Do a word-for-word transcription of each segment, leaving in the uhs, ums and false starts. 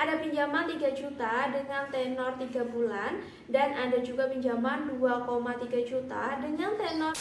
Ada pinjaman tiga juta dengan tenor tiga bulan, dan ada juga pinjaman dua koma tiga juta dengan tenor.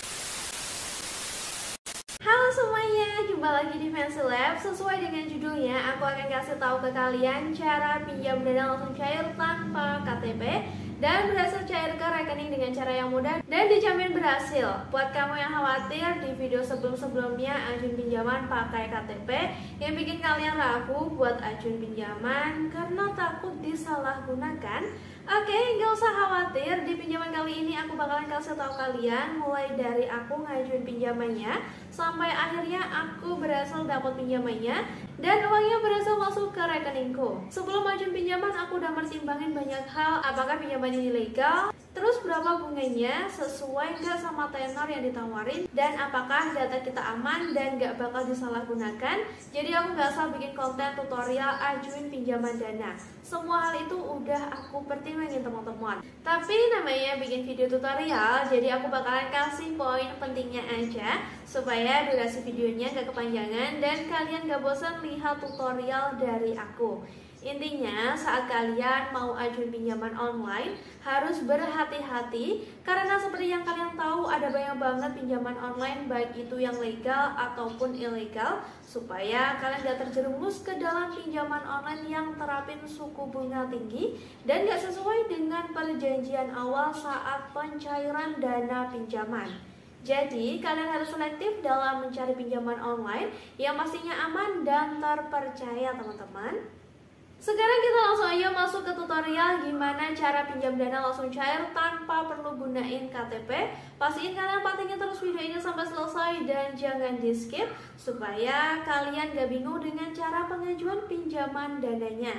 Halo semuanya, jumpa lagi di Fancy Lab. Sesuai dengan judulnya, aku akan kasih tahu ke kalian cara pinjam dana langsung cair tanpa K T P dan berhasil cair ke rekening dengan cara yang mudah dan dijamin berhasil. Buat kamu yang khawatir, di video sebelum-sebelumnya ajuin pinjaman pakai K T P yang bikin kalian ragu buat ajuin pinjaman karena takut disalahgunakan. Oke, nggak usah khawatir, di pinjaman kali ini aku bakalan kasih tahu kalian mulai dari aku ngajuin pinjamannya sampai akhirnya aku berhasil dapat pinjamannya dan uangnya berhasil masuk ke rekeningku. Sebelum ajuin pinjaman, aku udah mertimbangin banyak hal, apakah pinjaman ini legal, terus berapa bunganya, sesuai nggak sama tenor yang ditawarin, dan apakah data kita aman dan nggak bakal disalahgunakan. Jadi aku nggak asal bikin konten tutorial ajuin pinjaman dana. Semua hal itu udah aku pertimbangin teman-teman. Tapi namanya bikin video tutorial, jadi aku bakalan kasih poin pentingnya aja supaya durasi videonya gak kepanjangan dan kalian gak bosan lihat tutorial dari aku. Intinya saat kalian mau ajuin pinjaman online harus berhati-hati karena seperti yang kalian tahu ada banyak banget pinjaman online baik itu yang legal ataupun ilegal, supaya kalian gak terjerumus ke dalam pinjaman online yang terapin suku bunga tinggi dan gak sesuai dengan perjanjian awal saat pencairan dana pinjaman. Jadi kalian harus selektif dalam mencari pinjaman online yang pastinya aman dan terpercaya teman-teman. Sekarang kita langsung aja masuk ke tutorial gimana cara pinjam dana langsung cair tanpa perlu gunain K T P. Pastiin kalian pantengin terus video ini sampai selesai dan jangan di skip supaya kalian gak bingung dengan cara pengajuan pinjaman dananya.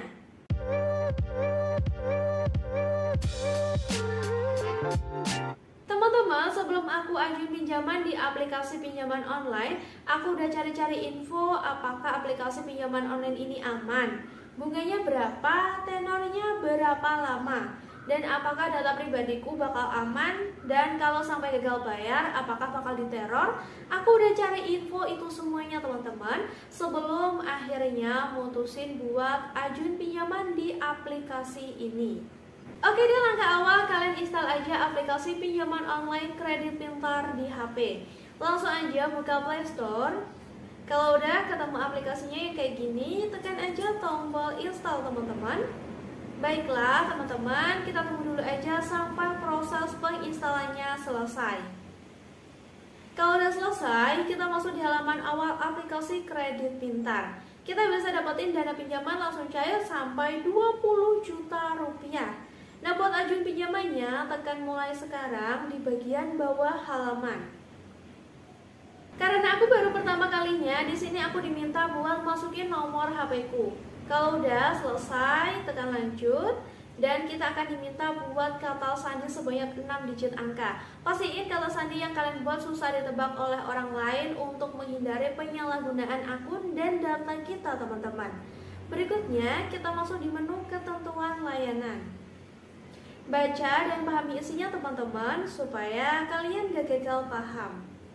Teman-teman, sebelum aku ajuin pinjaman di aplikasi pinjaman online, aku udah cari-cari info apakah aplikasi pinjaman online ini aman, bunganya berapa, tenornya berapa lama, dan apakah data pribadiku bakal aman, dan kalau sampai gagal bayar apakah bakal diteror. Aku udah cari info itu semuanya teman-teman sebelum akhirnya mutusin buat ajuin pinjaman di aplikasi ini. Oke, di langkah awal kalian install aja aplikasi pinjaman online Kredit Pintar di H P. Langsung aja buka Play Store. Kalau udah ketemu aplikasinya yang kayak gini, tekan aja tombol install teman-teman. Baiklah teman-teman, kita tunggu dulu aja sampai proses penginstalannya selesai. Kalau udah selesai, kita masuk di halaman awal aplikasi Kredit Pintar. Kita bisa dapetin dana pinjaman langsung cair sampai dua puluh juta rupiah. Nah, buat ajuin pinjamannya, tekan mulai sekarang di bagian bawah halaman. Karena aku baru pertama kalinya, di sini aku diminta buat masukin nomor H P ku. Kalau udah selesai, tekan lanjut. Dan kita akan diminta buat kata sandi sebanyak enam digit angka. Pastiin kata sandi yang kalian buat susah ditebak oleh orang lain untuk menghindari penyalahgunaan akun dan data kita teman-teman. Berikutnya, kita masuk di menu ketentuan layanan. Baca dan pahami isinya teman-teman supaya kalian gak gagal paham.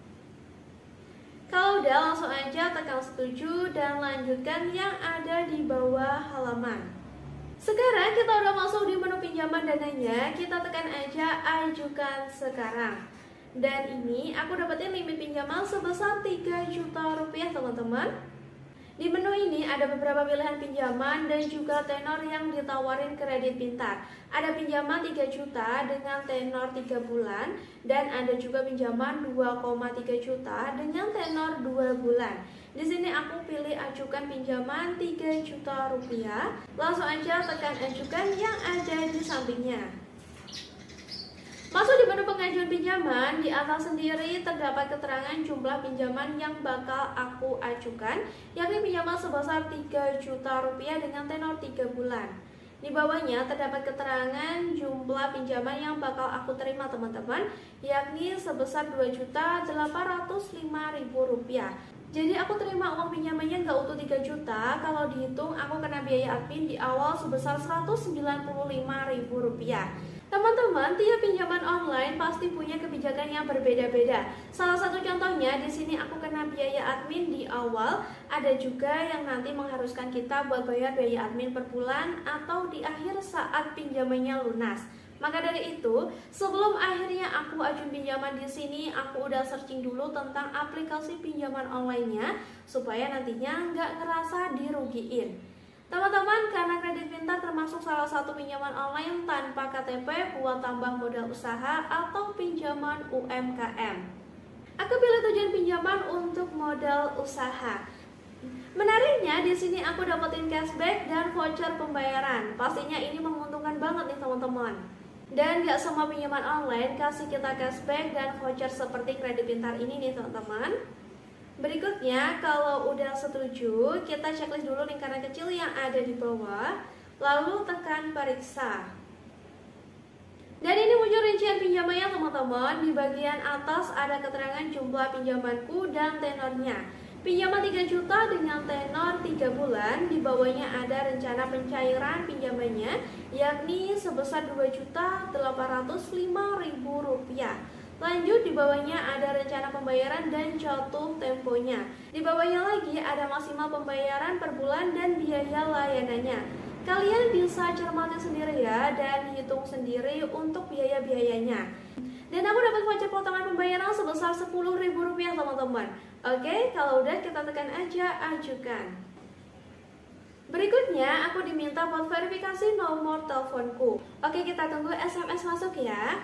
Kalau udah, langsung aja tekan setuju dan lanjutkan yang ada di bawah halaman. Sekarang kita udah masuk di menu pinjaman dananya, kita tekan aja ajukan sekarang. Dan ini aku dapetin limit pinjaman sebesar tiga juta rupiah teman-teman. Di menu ini ada beberapa pilihan pinjaman dan juga tenor yang ditawarin Kredit Pintar. Ada pinjaman tiga juta dengan tenor tiga bulan dan ada juga pinjaman dua koma tiga juta dengan tenor dua bulan. Di sini aku pilih ajukan pinjaman tiga juta rupiah. Langsung aja tekan ajukan yang ada di sampingnya. Masuk di menu pengajuan pinjaman, di atas sendiri terdapat keterangan jumlah pinjaman yang bakal aku ajukan, yakni pinjaman sebesar tiga juta rupiah dengan tenor tiga bulan. Di bawahnya terdapat keterangan jumlah pinjaman yang bakal aku terima teman-teman, yakni sebesar dua juta delapan ratus lima ribu rupiah. Jadi aku terima uang pinjamannya nggak utuh tiga juta, kalau dihitung aku kena biaya admin di awal sebesar seratus sembilan puluh lima ribu rupiah. Teman-teman, tiap pinjaman online pasti punya kebijakan yang berbeda-beda. Salah satu contohnya di sini aku kena biaya admin di awal, ada juga yang nanti mengharuskan kita buat bayar biaya admin per bulan atau di akhir saat pinjamannya lunas. Maka dari itu, sebelum akhirnya aku ajuin pinjaman di sini, aku udah searching dulu tentang aplikasi pinjaman online-nya supaya nantinya nggak ngerasa dirugiin. Teman-teman, karena Kredit Pintar termasuk salah satu pinjaman online tanpa K T P buat tambah modal usaha atau pinjaman U M K M. Aku pilih tujuan pinjaman untuk modal usaha. Menariknya di sini aku dapetin cashback dan voucher pembayaran. Pastinya ini menguntungkan banget nih teman-teman. Dan gak semua pinjaman online kasih kita cashback dan voucher seperti Kredit Pintar ini nih teman-teman. Berikutnya, kalau udah setuju, kita checklist dulu lingkaran kecil yang ada di bawah, lalu tekan periksa. Dan ini muncul rincian pinjamannya teman-teman. Di bagian atas ada keterangan jumlah pinjamanku dan tenornya. Pinjaman tiga juta dengan tenor tiga bulan, di bawahnya ada rencana pencairan pinjamannya, yakni sebesar dua juta delapan ratus lima ribu rupiah. Lanjut, di bawahnya ada rencana pembayaran dan jatuh temponya. Di bawahnya lagi ada maksimal pembayaran per bulan dan biaya layanannya. Kalian bisa cermati sendiri ya dan hitung sendiri untuk biaya-biayanya. Dan aku dapat voucher potongan pembayaran sebesar sepuluh ribu rupiah teman-teman. Oke, kalau udah kita tekan aja ajukan. Berikutnya aku diminta buat verifikasi nomor teleponku. Oke, kita tunggu S M S masuk ya.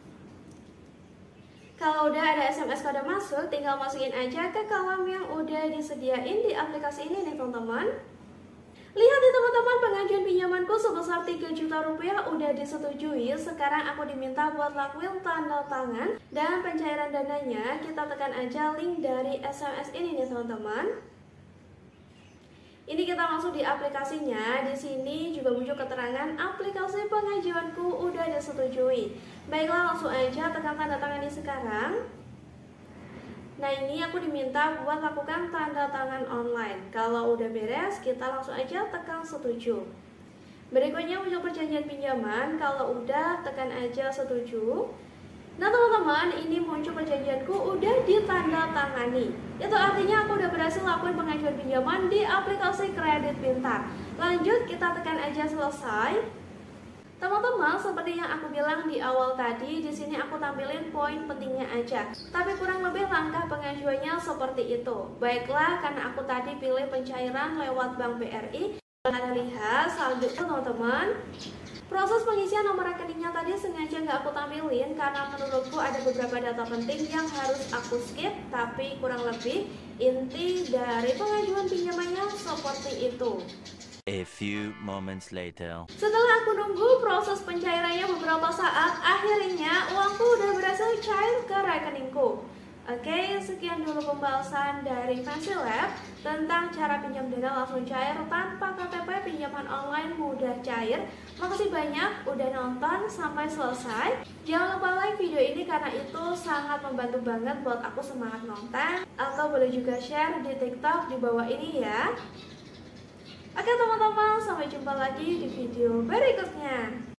Kalau udah ada S M S kode masuk, tinggal masukin aja ke kolom yang udah disediain di aplikasi ini nih teman-teman. Lihat nih teman-teman, pengajuan pinjamanku sebesar tiga juta rupiah udah disetujui. Sekarang aku diminta buat lakuin tanda tangan dan pencairan dananya. Kita tekan aja link dari S M S ini nih teman-teman. Ini kita langsung di aplikasinya. Di sini juga muncul keterangan aplikasi pengajuanku udah disetujui. Baiklah, langsung aja tekan tanda tangan ini sekarang. Nah, ini aku diminta buat lakukan tanda tangan online. Kalau udah beres, kita langsung aja tekan setuju. Berikutnya muncul perjanjian pinjaman. Kalau udah, tekan aja setuju. Nah teman-teman, ini muncul perjanjianku udah ditandatangani. Itu artinya aku udah berhasil lakuin pengajuan pinjaman di aplikasi Kredit Pintar. Lanjut, kita tekan aja selesai. Teman-teman, seperti yang aku bilang di awal tadi, di sini aku tampilin poin pentingnya aja. Tapi kurang lebih langkah pengajuannya seperti itu. Baiklah, karena aku tadi pilih pencairan lewat Bank B R I. Kalian lihat saldo teman-teman. Proses pengisian nomor rekeningnya tadi sengaja nggak aku tampilin karena menurutku ada beberapa data penting yang harus aku skip, tapi kurang lebih inti dari pengajuan pinjamannya seperti itu. A few moments later. Setelah aku nunggu proses pencairannya beberapa saat, akhirnya uangku udah berhasil cair ke rekeningku. Oke, sekian dulu pembahasan dari Fancy Lab tentang cara pinjam dana langsung cair tanpa K T P, pinjaman online mudah cair. Makasih banyak udah nonton sampai selesai. Jangan lupa like video ini karena itu sangat membantu banget buat aku semangat nonton. Atau boleh juga share di TikTok di bawah ini ya. Oke teman-teman, sampai jumpa lagi di video berikutnya.